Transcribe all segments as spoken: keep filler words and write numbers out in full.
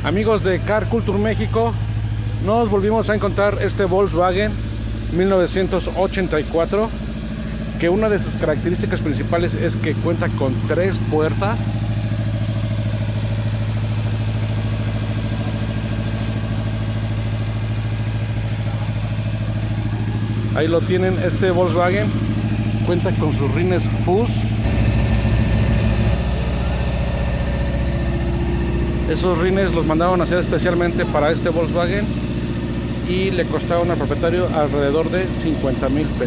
Amigos de Car Culture México, nos volvimos a encontrar este Volkswagen mil novecientos ochenta y cuatro, que una de sus características principales es que cuenta con tres puertas. Ahí lo tienen, este Volkswagen cuenta con sus rines F U S. Esos rines los mandaron a hacer especialmente para este Volkswagen y le costaron al propietario alrededor de cincuenta mil pesos.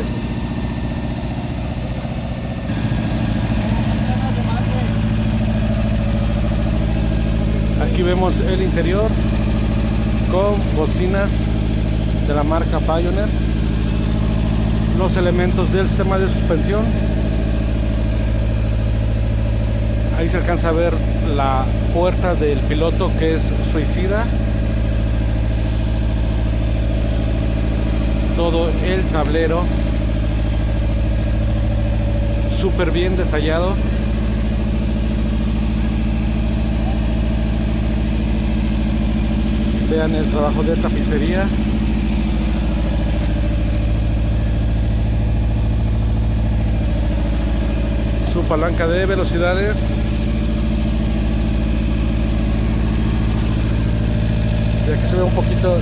Aquí vemos el interior con bocinas de la marca Pioneer, los elementos del sistema de suspensión. Ahí se alcanza a ver la puerta del piloto, que es suicida. Todo el tablero súper bien detallado. Vean el trabajo de tapicería. Su palanca de velocidades. Y aquí se ve un poquito,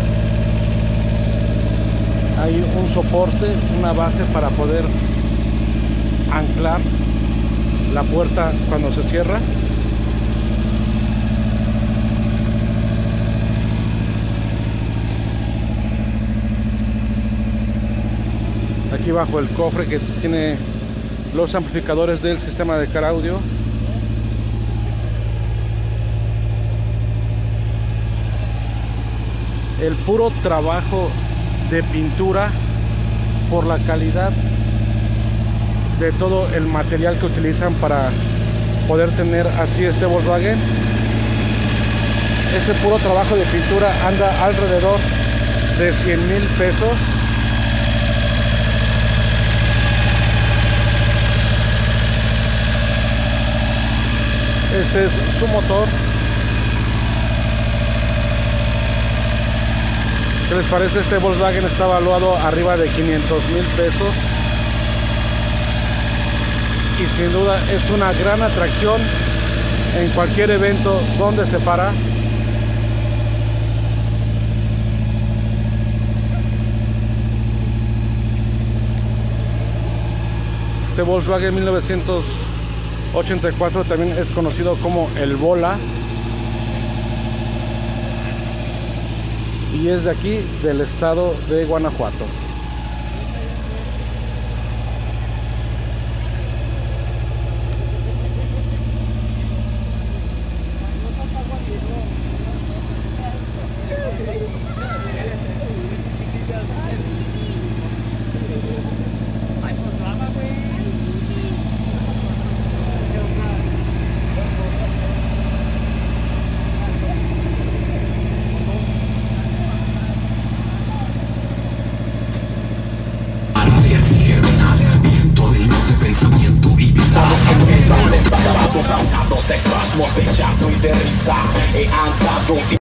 hay un soporte, una base para poder anclar la puerta cuando se cierra. Aquí bajo el cofre que tiene los amplificadores del sistema de car audio. El puro trabajo de pintura, por la calidad de todo el material que utilizan para poder tener así este Volkswagen. Ese puro trabajo de pintura anda alrededor de cien mil pesos. Ese es su motor. ¿Qué les parece? Este Volkswagen está valuado arriba de quinientos mil pesos y sin duda es una gran atracción en cualquier evento donde se para. Este Volkswagen mil novecientos ochenta y cuatro también es conocido como el Bola, y es de aquí, del estado de Guanajuato. Espasmos de llanto y de risa he andado sin